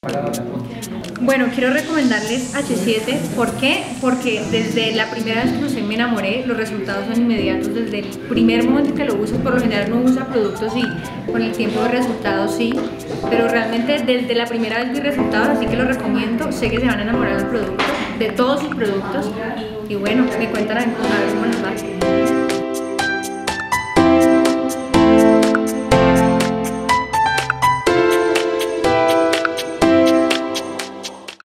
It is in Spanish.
Bueno, quiero recomendarles H7. ¿Por qué? Porque desde la primera vez que lo usé me enamoré, los resultados son inmediatos. Desde el primer momento que lo uso, por lo general no usa productos y con el tiempo de resultados sí, pero realmente desde la primera vez vi resultados, así que lo recomiendo. Sé que se van a enamorar del producto, de todos sus productos, y bueno, me cuentan a ver cómo les va.